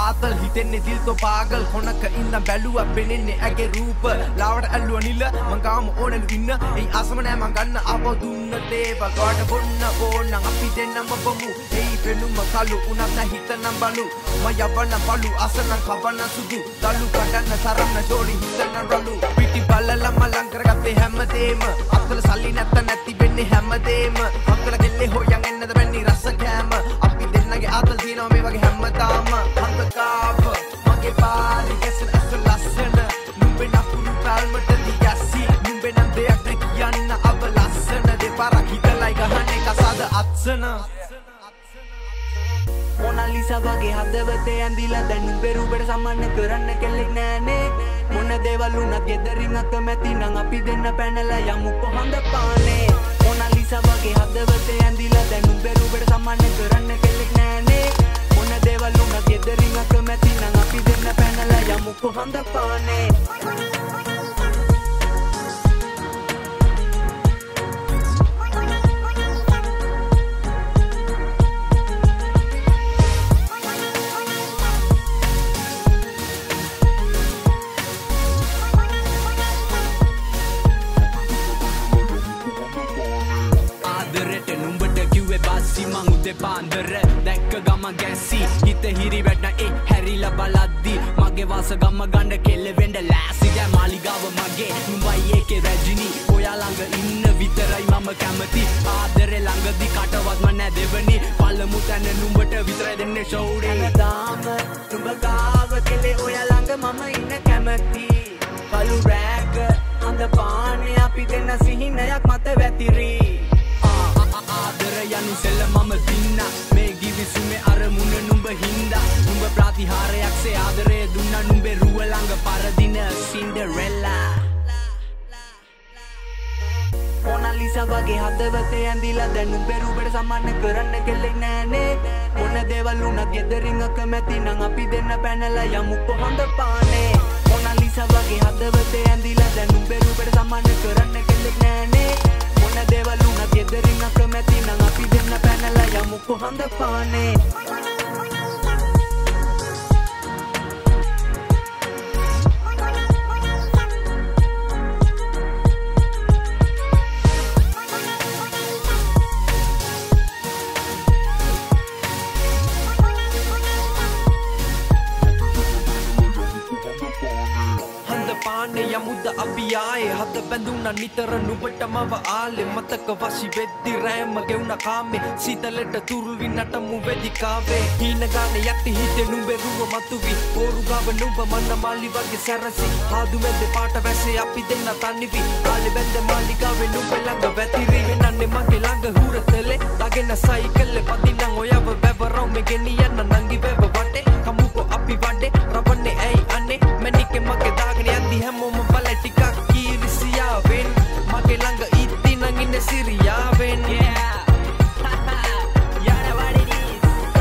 ආතල් හිතෙන්නේ දිල් තෝ පාගල් කොනක ඉඳන් බැලුවා පෙනෙන්නේ ඇගේ රූප ලාවට ඇල්ලුවා නිල මං ගාම ඕනෙලු ඉන්න ඒ ආසම නෑ මං ගන්න ආපහු දුන්න දේවල් ගාඩ බොන්න ඕන අපි දෙන්නම බමු ඒ පෙනුම කලු උනත් නැ හිතනම් බලු මම යවන්න බලු අසනම් කවන්න සුදු තලු කඩන්න තරන්න ජෝඩි හිතන්න රළු පිටි බල්ලලා මලං කරගත්තේ හැමදේම අත්වල සල්ලි නැත්ත නැති වෙන්නේ හැමදේම අක්කල ගෙල්ලේ හොයන් එන්නද වෙන්නේ රස කෑම අපි දෙන්නගේ ආතල් දිනව මේ වගේ හැමදාම අන්තකාව මගේ පාරි ගැසෙන අසල ලස්සන නුඹේ නපුරු පැල්මට දියසි නුඹේ නම් දෙයක් නැ කියන්න අබ ලස්සන දෙපාරක් හිතලයි ගහන්නේ කසාද අත්සන මොනාලිසා වගේ හදවතේ ඇඳිලා දැන් නුඹේ රූපෙට සම්මන්න කරන්න කෙල්ලෙක් නෑනේ මොන දේවල් වුණත් ගෙදරින් අකමැති නම් අපි දෙන්න පැනලා යමු කොහොඳ පානේ මොනාලිසා වගේ හදවතේ ඇඳිලා දැන් නුඹේ රූපෙට සම්මන්න කරන්න කෙල්ලෙක් නෑනේ මොන දේවල් වුණත් ගෙදරින් අකමැති නම් අපි දෙන්න පැනලා යමු කොහොඳ පානේ මං උදේ පාන්දර දැක්ක ගම ගැස්සි හිත හිරි වැටෙන හැරිලා බලද්දි මගේ වාස ගම ගන්න කෙල්ලෙවෙන්න ලෑසි දැන් මාලිගාව මගේ නුඹයි ඒකේ රැජිනි ඔයා ළඟ ඉන්න විතරයි මම කැමති ආදරේ ළඟදි කටවත් මම නැ දෙවනි පළමු තැන නුඹට විතරයි දෙන්නේ ෂෝඩේ හැමදාම නුඹ ගාව කෙලේ ඔයා ළඟ මම ඉන්න කැමති කළු රෑක අඳ පානේ අපි දෙන්න සිහිනයක් මත වැතිරි යනු සෙල්ල මම දින්න මේ ගිවිසුමේ අරමුණ නුඹ හින්දා නුඹ ප්‍රතිහාරයක්සේ ආදරය දුන්නා නුඹේ රුව ළඟ පරදින සින්ඩරෙල්ලා මොනාලිසා වගේ හදවතේ ඇඳිලා දැන් නුඹේ රූපෙට සම්මන්න කරන්න කෙල්ලෙක් නෑනේ මොන දේවල් වුණත් ගෙදරින් අකමැති නම් අපි දෙන්න පැනලා යමු කොහොඳ පානේ මොනාලිසා වගේ හදවතේ ඇඳිලා දැන් නුඹේ රූපෙට සම්මන්න කරන්න කෙල්ලෙක් නෑනේ මොන දේවල් වුණත් ගෙදරින් අකමැති නම් අපි දෙන්න පැනලා යමු කොහොඳ පානේ යමුද අපි ආයේ හද බැඳුනා නිතර නුඹටමව ආලේ මතක වශි වෙද්දි රෑම ගෙවුන කාමේ සීතලට තුරුවි නටමු වෙදිකාවේ හීන ගානේ යටි හිතේ නුඹේ රුව මතුවි ඕරු ගාව නුඹ මන්න මාලි වගේ සැරසි ආදු මැද්දේ පාට වැසේ අපි දෙන්න තනිවි ආලේ බැඳ මාලිගාවේ නුඹ ළඟ වැතිරි වෙනන්නේ මගේ ළඟ හුරතලේ දාගෙන සයිකල්ලේ පදින්න ඔයව වැවරෝ මේ ගෙනියන්න නංගි වැව වටේ කමුකෝ අපි වඩේ රවන්නේ ඇයි අනේ මැනිකේ මගේ දාගෙන යද්දි හැමෝම ටිකක් කීරිසියාවෙන් මගේ ළඟ ඉත්ති නං ඉන්නේ සිරියාවෙන් You know what it is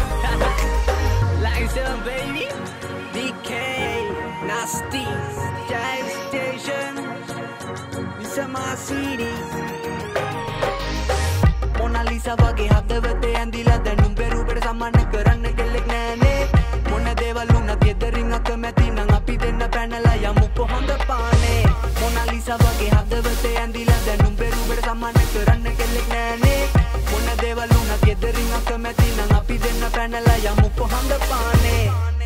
Like some baby DK Nasty Jive Station This is my city Mona Lisa වගේ හදවතේ ඇඳිලා දැන් නුඹේ රූපෙට සම්මන්න කරන්න කෙල්ලෙක් නෑනේ මොන දේවල් වුණත් ගෙදරින් අකමැති නම් අපි දෙන්න පැනලා යමු කොහොඳ පානේ මොනාලිසා වගේ හදවතේ ඇඳිලා දැන් නුඹේ රූපෙට සම්මන්න කරන්න කෙල්ලෙක් නෑනේ මොන දේවල් වුණත් ගෙදරින් අකමැති නම් අපි දෙන්න පැනලා යමු කොහොඳ පානේ